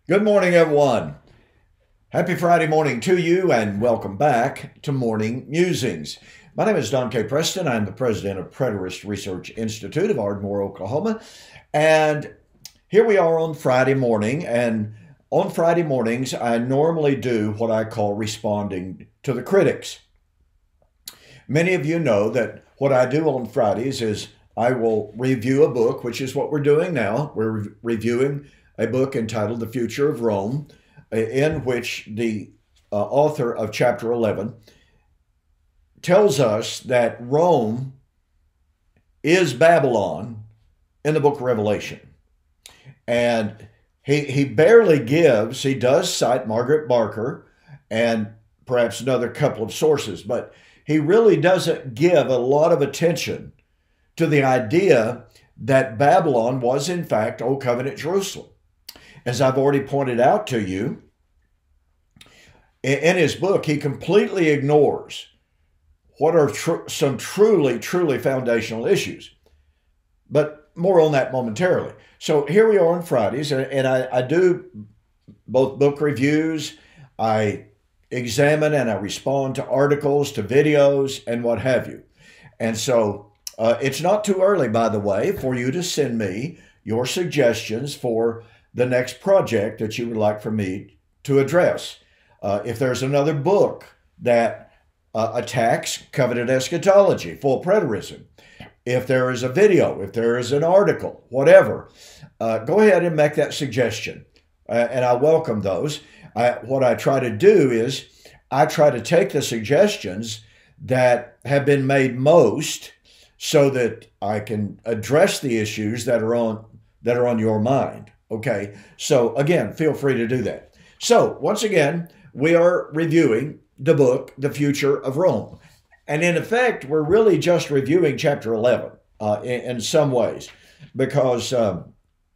Good morning, everyone. Happy Friday morning to you, and welcome back to Morning Musings. My name is Don K. Preston. I'm the president of Preterist Research Institute of Ardmore, Oklahoma. And here we are on Friday morning. And on Friday mornings, I normally do what I call responding to the critics. Many of you know that what I do on Fridays is I will review a book, which is what we're doing now. We're reviewing a book entitled The Future of Rome, in which the author of chapter 11 tells us that Rome is Babylon in the book of Revelation. And he barely gives, he does cite Margaret Barker and perhaps another couple of sources, but he really doesn't give a lot of attention to the idea that Babylon was in fact Old Covenant Jerusalem. As I've already pointed out to you, in his book, he completely ignores what are some truly foundational issues. But more on that momentarily. So here we are on Fridays, and I do both book reviews, I examine and I respond to articles, to videos, and what have you. And so it's not too early, by the way, for you to send me your suggestions for the next project that you would like for me to address. If there's another book that attacks covenant eschatology, full preterism, if there is a video, if there is an article, whatever, go ahead and make that suggestion. And I welcome those. What I try to do is I try to take the suggestions that have been made most so that I can address the issues that are on your mind. Okay, so again, feel free to do that. So once again, we are reviewing the book, The Future of Rome. And in effect, we're really just reviewing chapter 11 in some ways, because up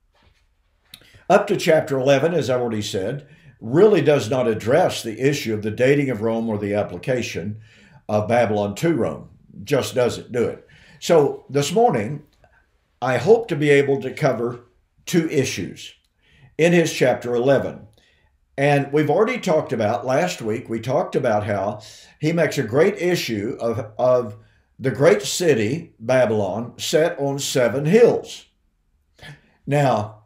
to chapter 11, as I already said, really does not address the issue of the dating of Rome or the application of Babylon to Rome. Just doesn't do it. So this morning, I hope to be able to cover two issues in his chapter 11. And we've already talked about, last week, we talked about how he makes a great issue of the great city, Babylon, set on 7 hills. Now,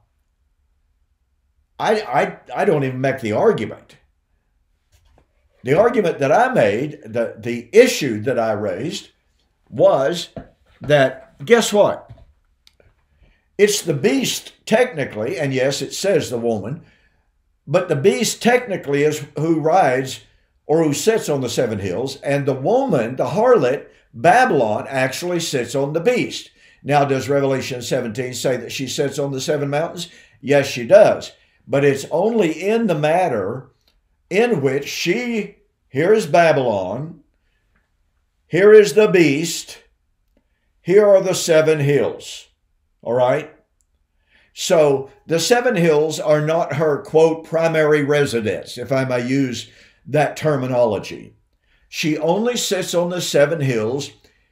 I don't even make the argument. The argument that I made, the issue that I raised was that, guess what? It's the beast technically, and yes, it says the woman, but the beast technically is who rides or who sits on the 7 hills, and the woman, the harlot, Babylon, actually sits on the beast. Now, does Revelation 17 say that she sits on the 7 mountains? Yes, she does. But it's only in the matter in which here is Babylon, here is the beast, here are the 7 hills. All right? So the 7 hills are not her, quote, primary residence, if I may use that terminology. She only sits on the 7 hills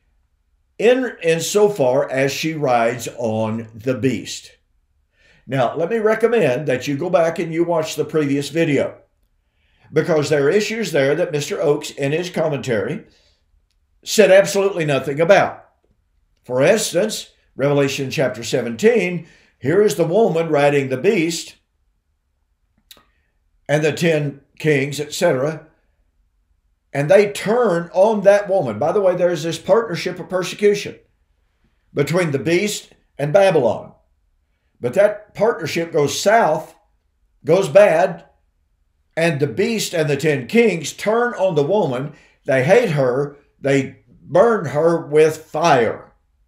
insofar as she rides on the beast. Now, let me recommend that you go back and you watch the previous video, because there are issues there that Mr. Oakes, in his commentary, said absolutely nothing about. For instance, Revelation chapter 17, here is the woman riding the beast and the 10 kings, etc. And they turn on that woman. By the way, there's this partnership of persecution between the beast and Babylon. But that partnership goes south, goes bad, and the beast and the 10 kings turn on the woman. They hate her. They burn her with fire.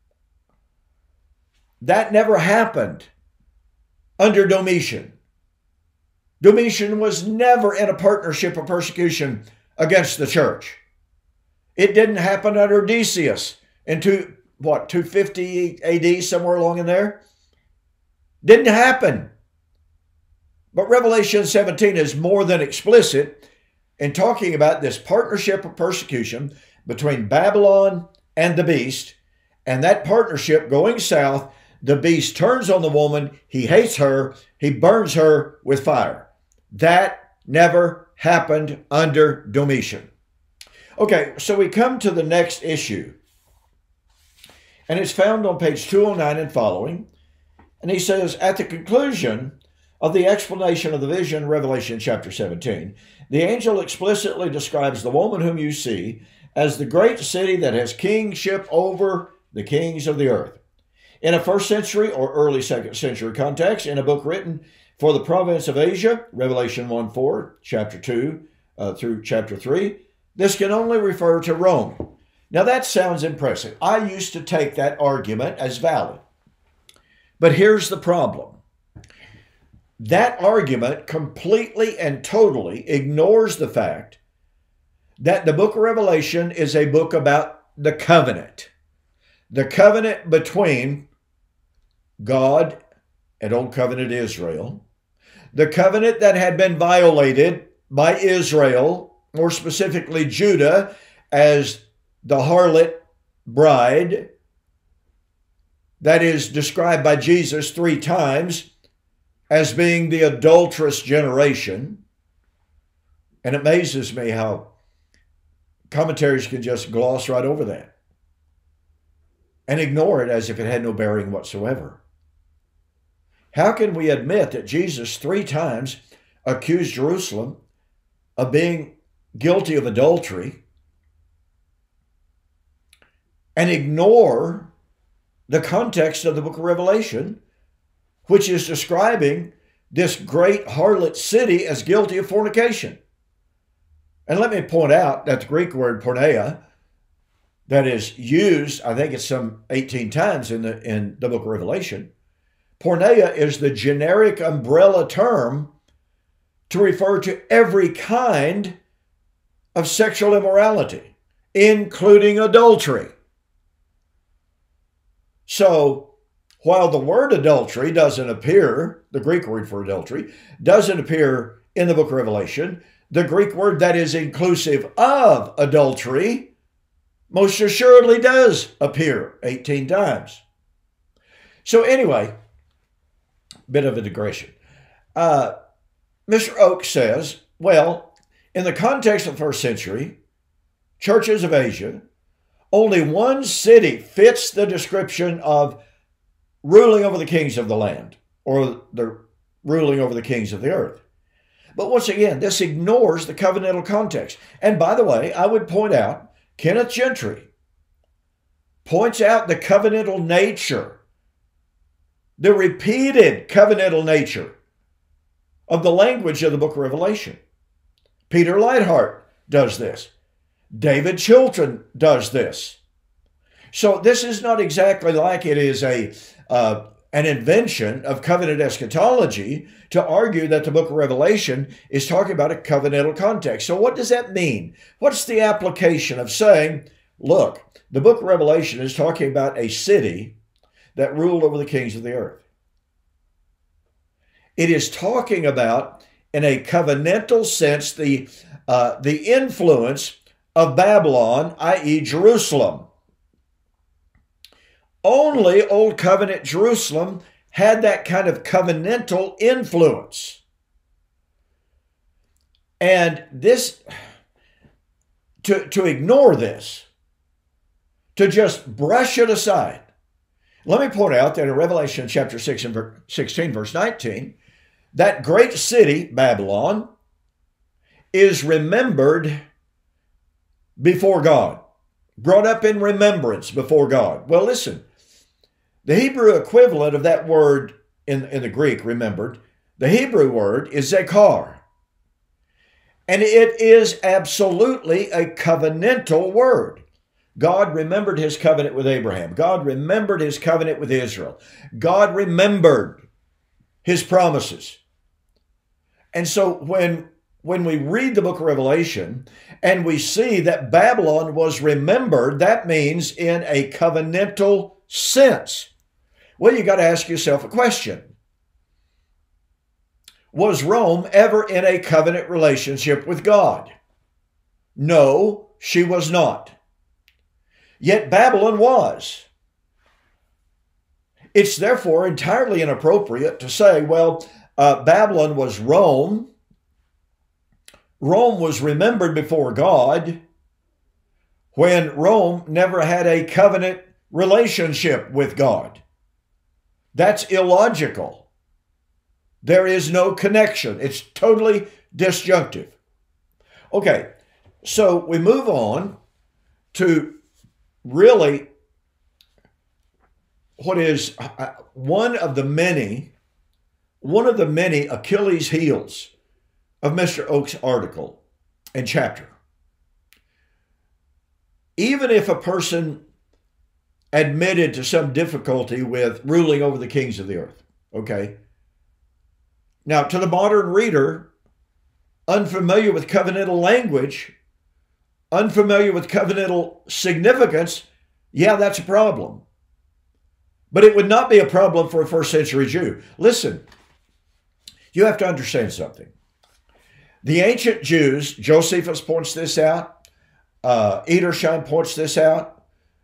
That never happened under Domitian. Domitian was never in a partnership of persecution against the church. It didn't happen under Decius in 250 AD, somewhere along in there. Didn't happen. But Revelation 17 is more than explicit in talking about this partnership of persecution between Babylon and the beast, and that partnership going south. The beast turns on the woman, he hates her, he burns her with fire. That never happened under Domitian. Okay, so we come to the next issue. And it's found on page 209 and following. And he says, at the conclusion of the explanation of the vision, Revelation chapter 17, the angel explicitly describes the woman whom you see as the great city that has kingship over the kings of the earth. In a first century or early second century context, in a book written for the province of Asia, Revelation 1:4, chapter 2 through chapter 3, this can only refer to Rome. Now that sounds impressive. I used to take that argument as valid. But here's the problem. That argument completely and totally ignores the fact that the book of Revelation is a book about the covenant. The covenant between God and Old Covenant Israel. The covenant that had been violated by Israel, more specifically Judah, as the harlot bride that is described by Jesus 3 times as being the adulterous generation. And it amazes me how commentaries can just gloss right over that and ignore it as if it had no bearing whatsoever. How can we admit that Jesus 3 times accused Jerusalem of being guilty of adultery and ignore the context of the book of Revelation, which is describing this great harlot city as guilty of fornication? And let me point out that the Greek word porneia, that is used, I think it's some 18 times in the book of Revelation, porneia is the generic umbrella term to refer to every kind of sexual immorality, including adultery. So, while the word adultery doesn't appear, the Greek word for adultery, doesn't appear in the book of Revelation, the Greek word that is inclusive of adultery most assuredly does appear 18 times. So anyway, bit of a digression. Mr. Oak says, well, in the context of the first century, churches of Asia, only one city fits the description of ruling over the kings of the land, or the ruling over the kings of the earth. But once again, this ignores the covenantal context. And by the way, I would point out, Kenneth Gentry points out the covenantal nature, the repeated covenantal nature of the language of the book of Revelation. Peter Leithart does this. David Chilton does this. So this is not exactly like it is an invention of covenant eschatology to argue that the book of Revelation is talking about a covenantal context. So what does that mean? What's the application of saying, look, the book of Revelation is talking about a city that ruled over the kings of the earth? It is talking about, in a covenantal sense, the influence of Babylon, i.e. Jerusalem. Only Old Covenant Jerusalem had that kind of covenantal influence. And this, to ignore this, to just brush it aside. Let me point out that in Revelation chapter 16, verse 19, that great city, Babylon, is remembered before God, brought up in remembrance before God. Well, listen, the Hebrew equivalent of that word in the Greek, remembered, the Hebrew word is zekar. And it is absolutely a covenantal word. God remembered his covenant with Abraham. God remembered his covenant with Israel. God remembered his promises. And so when we read the book of Revelation and we see that Babylon was remembered, that means in a covenantal sense. Well, you got to ask yourself a question. Was Rome ever in a covenant relationship with God? No, she was not. Yet Babylon was. It's therefore entirely inappropriate to say, well, Babylon was Rome Rome was remembered before God when Rome never had a covenant relationship with God. That's illogical. There is no connection. It's totally disjunctive. Okay, so we move on to really what is one of the many Achilles heels of Mr. Oaks' article and chapter. Even if a person admitted to some difficulty with ruling over the kings of the earth, okay? Now, to the modern reader, unfamiliar with covenantal language, unfamiliar with covenantal significance, yeah, that's a problem. But it would not be a problem for a first century Jew. Listen, you have to understand something. The ancient Jews, Josephus points this out, Edersheim points this out,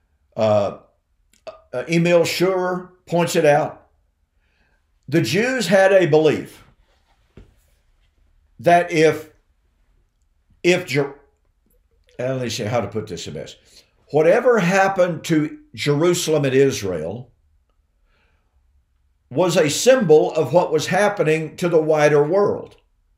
Emil Schurer points it out. The Jews had a belief that let me see how to put this the best. Whatever happened to Jerusalem and Israel was a symbol of what was happening to the wider world.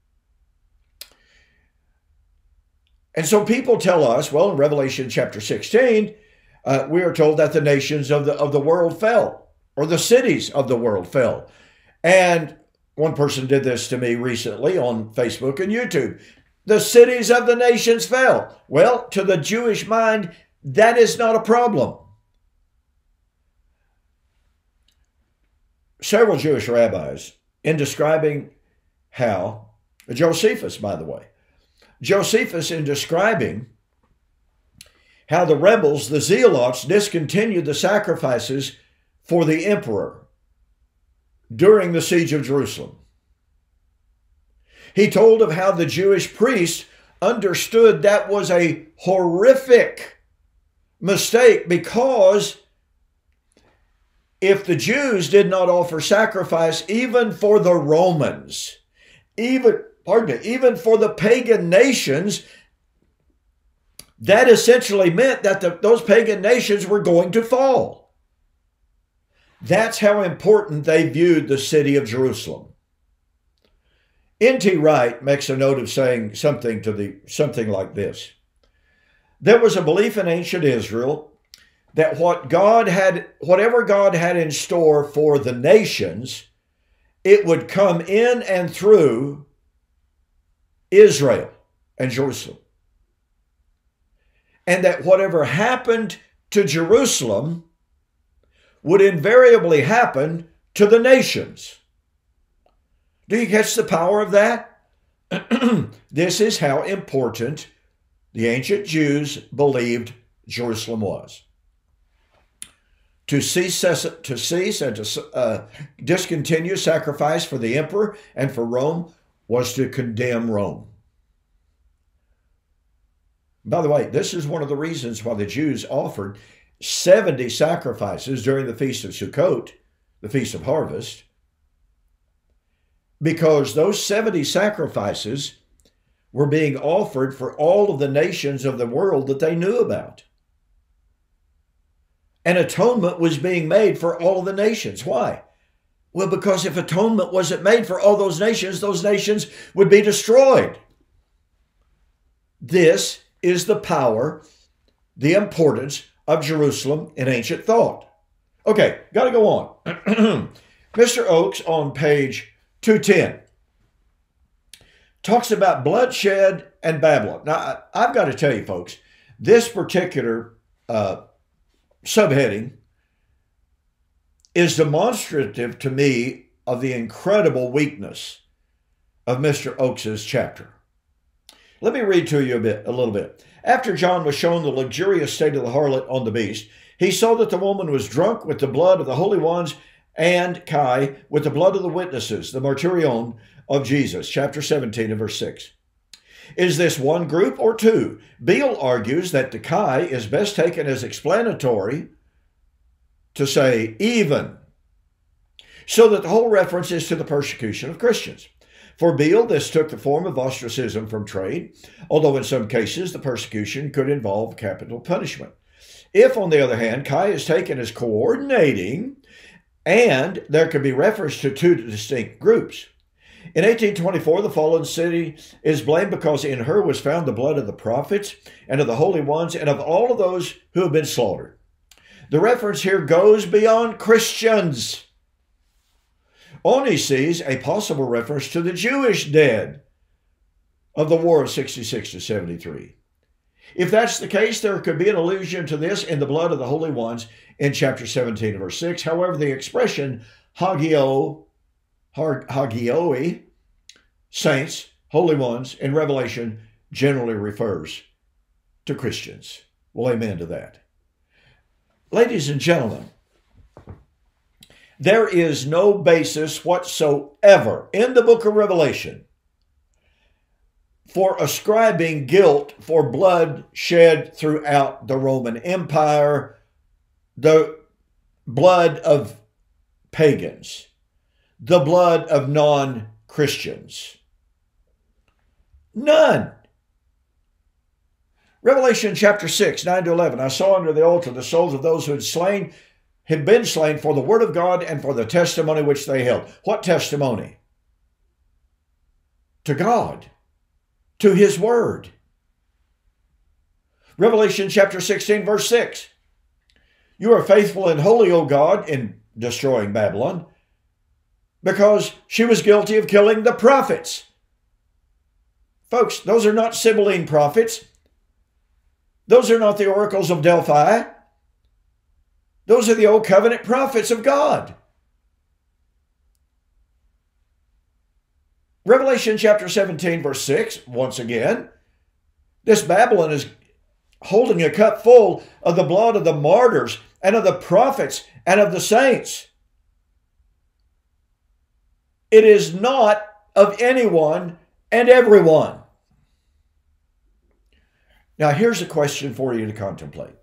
And so people tell us, well, in Revelation chapter 16, we are told that the nations of the world fell, or the cities of the world fell. And one person did this to me recently on Facebook and YouTube. The cities of the nations fell. Well, to the Jewish mind, that is not a problem. Several Jewish rabbis, in describing how, Josephus, by the way, Josephus, in describing how the rebels, the zealots, discontinued the sacrifices for the emperor during the siege of Jerusalem. He told of how the Jewish priests understood that was a horrific mistake, because if the Jews did not offer sacrifice even for the Romans, even for the pagan nations, that essentially meant that those pagan nations were going to fall. That's how important they viewed the city of Jerusalem. N.T. Wright makes a note of saying something like this. There was a belief in ancient Israel that whatever God had in store for the nations, it would come in and through Israel and Jerusalem. And that whatever happened to Jerusalem would invariably happen to the nations. Do you catch the power of that? This is how important the ancient Jews believed Jerusalem was. To cease and to discontinue sacrifice for the emperor and for Rome was to condemn Rome. By the way, this is one of the reasons why the Jews offered 70 sacrifices during the Feast of Sukkot, the Feast of Harvest, because those 70 sacrifices were being offered for all of the nations of the world that they knew about. And atonement was being made for all of the nations. Why? Well, because if atonement wasn't made for all those nations would be destroyed. This is the power, the importance of Jerusalem in ancient thought. Okay, got to go on. Mr. Oaks on page 210 talks about bloodshed and Babylon. Now, I've got to tell you, folks, this particular subheading is demonstrative to me of the incredible weakness of Mr. Oaks's chapter. Let me read to you a little bit. After John was shown the luxurious state of the harlot on the beast, he saw that the woman was drunk with the blood of the holy ones and Kai with the blood of the witnesses, the martyrion of Jesus, chapter 17 and verse 6. Is this one group or two? Beale argues that the Kai is best taken as explanatory to say even, so that the whole reference is to the persecution of Christians. For Beale, this took the form of ostracism from trade, although in some cases the persecution could involve capital punishment. If, on the other hand, Chi is taken as coordinating, and there could be reference to two distinct groups. In 1824, the fallen city is blamed because in her was found the blood of the prophets and of the holy ones and of all of those who have been slaughtered. The reference here goes beyond Christians. Oni sees a possible reference to the Jewish dead of the War of 66 to 73. If that's the case, there could be an allusion to this in the blood of the holy ones in chapter 17, verse 6. However, the expression hagioi, saints, holy ones, in Revelation generally refers to Christians. Well, amen to that. Ladies and gentlemen, there is no basis whatsoever in the book of Revelation for ascribing guilt for blood shed throughout the Roman Empire, the blood of pagans, the blood of non-Christians. None. Revelation chapter 6, 9 to 11. I saw under the altar the souls of those who had been slain for the word of God and for the testimony which they held. What testimony? To God, to his word. Revelation chapter 16, verse 6. You are faithful and holy, O God, in destroying Babylon, because she was guilty of killing the prophets. Folks, those are not Sibylline prophets. Those are not the oracles of Delphi. Those are the old covenant prophets of God. Revelation chapter 17, verse 6, once again, this Babylon is holding a cup full of the blood of the martyrs and of the prophets and of the saints. It is not of anyone and everyone. Now, here's a question for you to contemplate.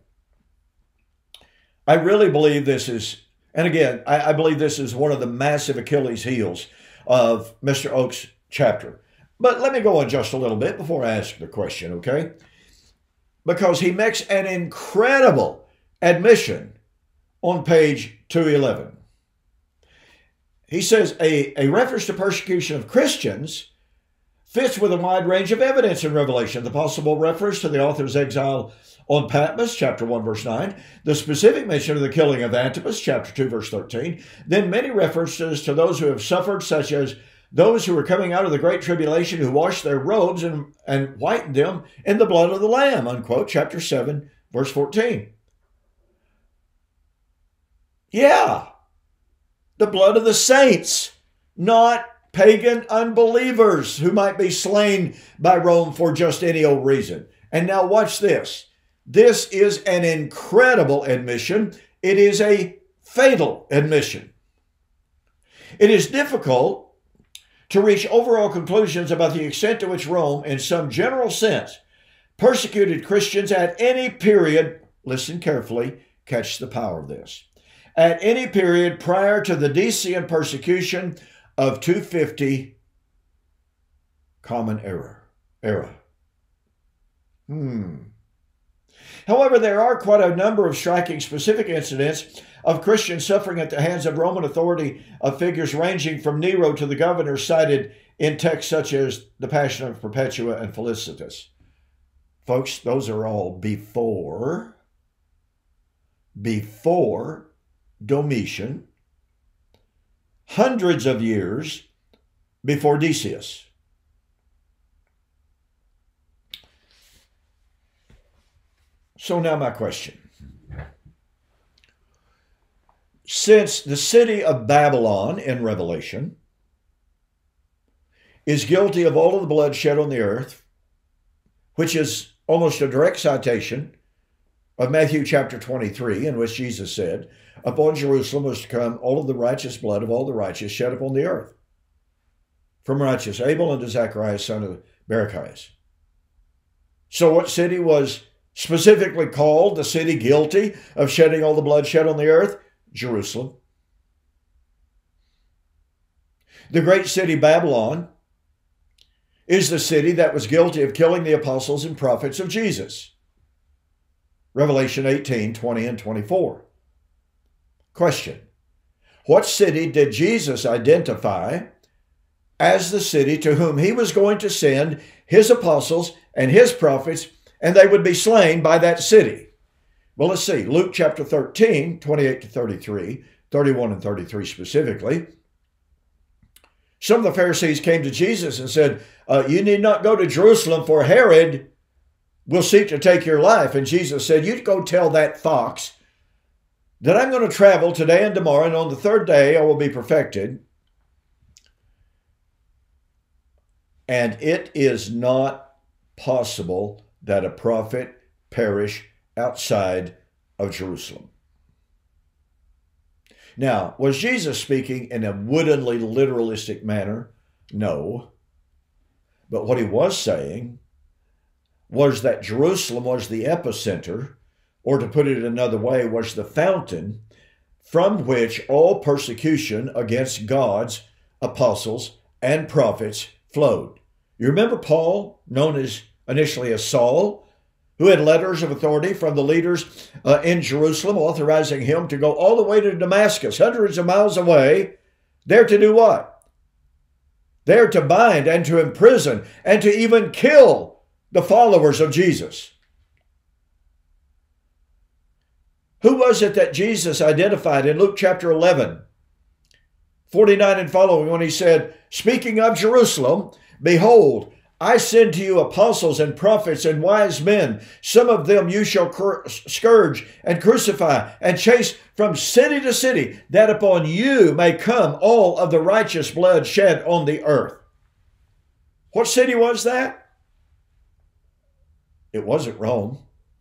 I really believe this is, and again, I believe this is one of the massive Achilles heels of Mr. Oakes' chapter. But let me go on just a little bit before I ask the question, okay? Because he makes an incredible admission on page 211. He says, a reference to persecution of Christians fits with a wide range of evidence in Revelation. The possible reference to the author's exile on Patmos, chapter 1, verse 9. The specific mention of the killing of Antipas, chapter 2, verse 13. Then many references to those who have suffered, such as those who were coming out of the great tribulation, who washed their robes and whitened them in the blood of the Lamb, unquote, chapter 7, verse 14. Yeah, the blood of the saints, not pagan unbelievers who might be slain by Rome for just any old reason. And now watch this. This is an incredible admission. It is a fatal admission. It is difficult to reach overall conclusions about the extent to which Rome, in some general sense, persecuted Christians at any period. Listen carefully, catch the power of this. At any period prior to the Decian persecution of 250 Common Era. However, there are quite a number of striking specific incidents of Christian suffering at the hands of Roman authority of figures ranging from Nero to the governors cited in texts such as the Passion of Perpetua and Felicitas. Folks, those are all before Domitian, hundreds of years before Decius. So now my question. Since the city of Babylon in Revelation is guilty of all of the blood shed on the earth, which is almost a direct citation of Matthew chapter 23, in which Jesus said, upon Jerusalem was to come all of the righteous blood of all the righteous shed upon the earth, from righteous Abel unto Zacharias, son of Barachias. So what city was specifically called the city guilty of shedding all the blood shed on the earth? Jerusalem. The great city Babylon is the city that was guilty of killing the apostles and prophets of Jesus. Revelation 18, 20 and 24. Question. What city did Jesus identify as the city to whom he was going to send his apostles and his prophets, and they would be slain by that city? Well, let's see. Luke chapter 13, 28 to 33, 31 and 33 specifically. Some of the Pharisees came to Jesus and said, you need not go to Jerusalem, for Herod will seek to take your life. And Jesus said, you go tell that fox that I'm going to travel today and tomorrow, and on the third day I will be perfected. And it is not possible that a prophet perish outside of Jerusalem. Now, was Jesus speaking in a woodenly literalistic manner? No. But what he was saying was that Jerusalem was the epicenter, or to put it another way, was the fountain from which all persecution against God's apostles and prophets flowed. You remember Paul, known as initially as Saul, who had letters of authority from the leaders in Jerusalem authorizing him to go all the way to Damascus, hundreds of miles away, there to do what? There to bind and to imprison and to even kill the followers of Jesus. Who was it that Jesus identified in Luke chapter 11, 49 and following, when he said, speaking of Jerusalem, behold, I send to you apostles and prophets and wise men. Some of them you shall scourge and crucify and chase from city to city, that upon you may come all of the righteous blood shed on the earth. What city was that? It wasn't Rome.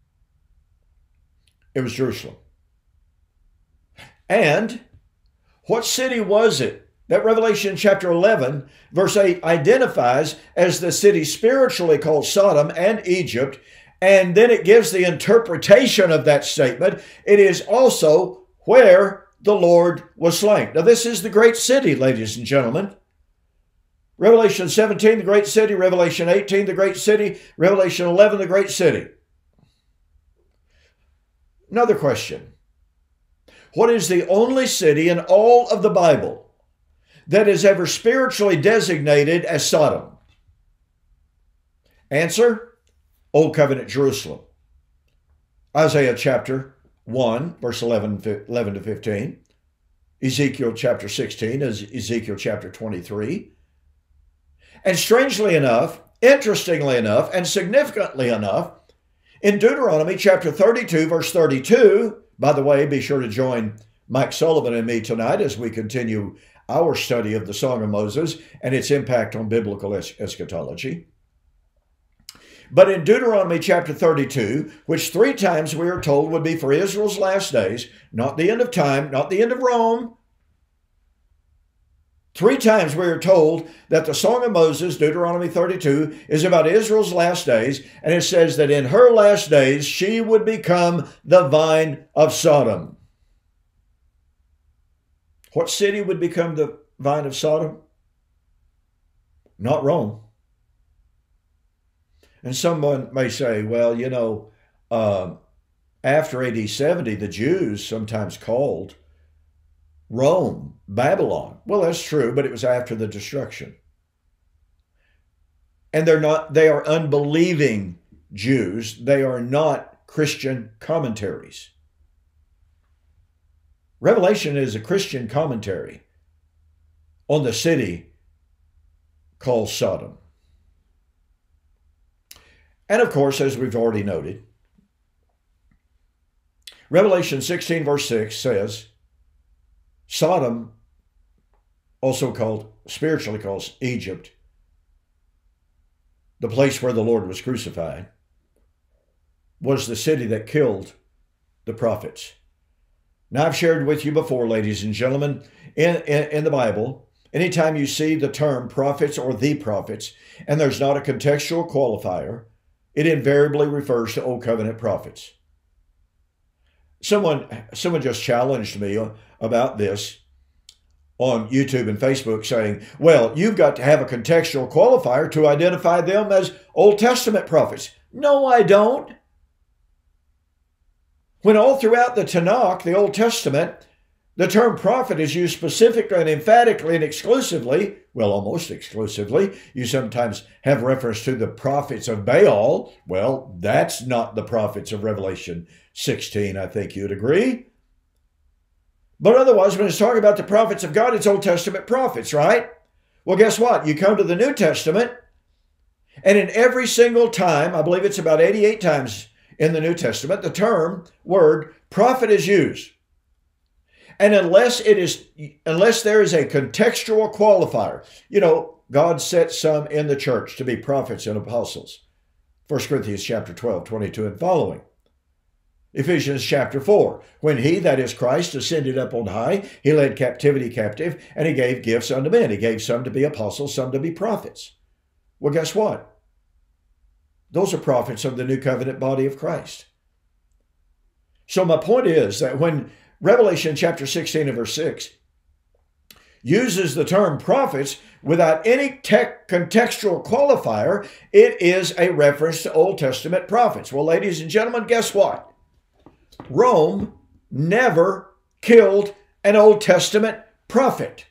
It was Jerusalem. And what city was it that Revelation chapter 11, verse 8 identifies as the city spiritually called Sodom and Egypt? And then it gives the interpretation of that statement. It is also where the Lord was slain. Now, this is the great city, ladies and gentlemen. Revelation 17, the great city. Revelation 18, the great city. Revelation 11, the great city. Another question. What is the only city in all of the Bible that is ever spiritually designated as Sodom? Answer, Old Covenant Jerusalem. Isaiah chapter 1, verse 11 to 15. Ezekiel chapter 16, Ezekiel chapter 23. And strangely enough, interestingly enough, and significantly enough, in Deuteronomy chapter 32, verse 32, by the way, be sure to join Mike Sullivan and me tonight as we continue our study of the Song of Moses and its impact on biblical eschatology. But in Deuteronomy chapter 32, which 3 times we are told would be for Israel's last days, not the end of time, not the end of Rome. 3 times we are told that the Song of Moses, Deuteronomy 32, is about Israel's last days, and it says that in her last days she would become the vine of Sodom. What city would become the vine of Sodom? Not Rome. And someone may say, well, you know, after AD 70, the Jews sometimes called Rome Babylon. Well, that's true, but it was after the destruction. And they are unbelieving Jews. They are not Christian commentaries. Revelation is a Christian commentary on the city called Sodom. And of course, as we've already noted, Revelation 16 verse 6 says, Sodom, also called, spiritually called Egypt, the place where the Lord was crucified, was the city that killed the prophets. Now, I've shared with you before, ladies and gentlemen, in the Bible, anytime you see the term prophets or the prophets, and there's not a contextual qualifier, it invariably refers to Old Covenant prophets. Someone just challenged me about this on YouTube and Facebook saying, well, you've got to have a contextual qualifier to identify them as Old Testament prophets. No, I don't. When all throughout the Tanakh, the Old Testament, the term prophet is used specifically and emphatically and exclusively, well, almost exclusively. You sometimes have reference to the prophets of Baal. Well, that's not the prophets of Revelation 16, I think you'd agree. But otherwise, when it's talking about the prophets of God, it's Old Testament prophets, right? Well, guess what? You come to the New Testament, and in every single time, I believe it's about 88 times in the New Testament, the word prophet is used. And unless there is a contextual qualifier, God set some in the church to be prophets and apostles. 1 Corinthians chapter 12, 22 and following. Ephesians chapter 4, when he, that is Christ, ascended up on high, he led captivity captive, and he gave gifts unto men. He gave some to be apostles, some to be prophets. Well, guess what? Those are prophets of the new covenant body of Christ. So my point is that when Revelation chapter 16 and verse 6 uses the term prophets without any contextual qualifier, it is a reference to Old Testament prophets. Well, ladies and gentlemen, guess what? Rome never killed an Old Testament prophet.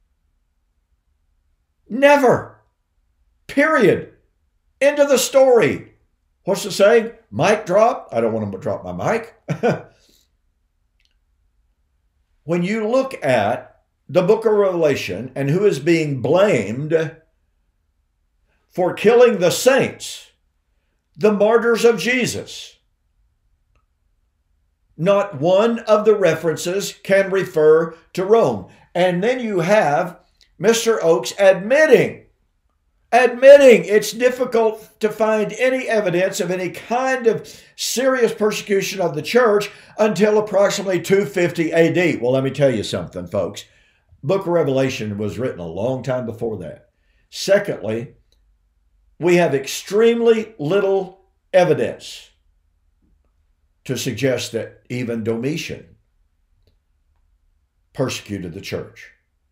Never. Period. End of the story. What's the saying? Mic drop? I don't want to drop my mic. When you look at the book of Revelation and who is being blamed for killing the saints, the martyrs of Jesus, not one of the references can refer to Rome. And then you have Mr. Oakes admitting it's difficult to find any evidence of any kind of serious persecution of the church until approximately 250 AD. Well, let me tell you something, folks. Book of Revelation was written a long time before that. Secondly, we have extremely little evidence to suggest that even Domitian persecuted the church.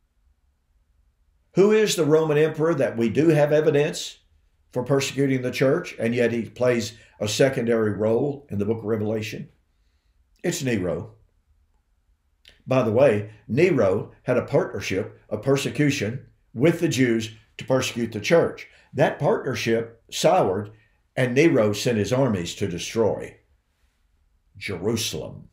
Who is the Roman emperor that we do have evidence for persecuting the church, and yet he plays a secondary role in the book of Revelation? It's Nero. By the way, Nero had a partnership of persecution with the Jews to persecute the church. That partnership soured, and Nero sent his armies to destroy Jerusalem.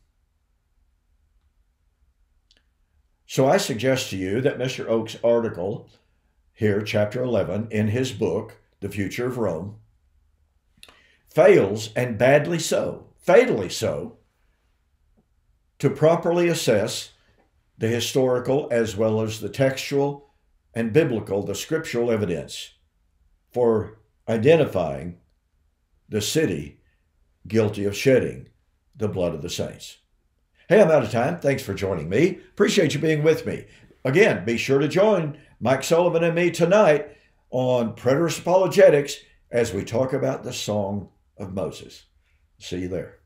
So I suggest to you that Mr. Oakes' article here, chapter 11, in his book, The Future of Rome, fails, and badly so, fatally so, to properly assess the historical as well as the textual and biblical, the scriptural evidence for identifying the city guilty of shedding the blood of the saints. Hey, I'm out of time. Thanks for joining me. Appreciate you being with me. Again, be sure to join Mike Sullivan and me tonight on Preterist Apologetics as we talk about the Song of Moses. See you there.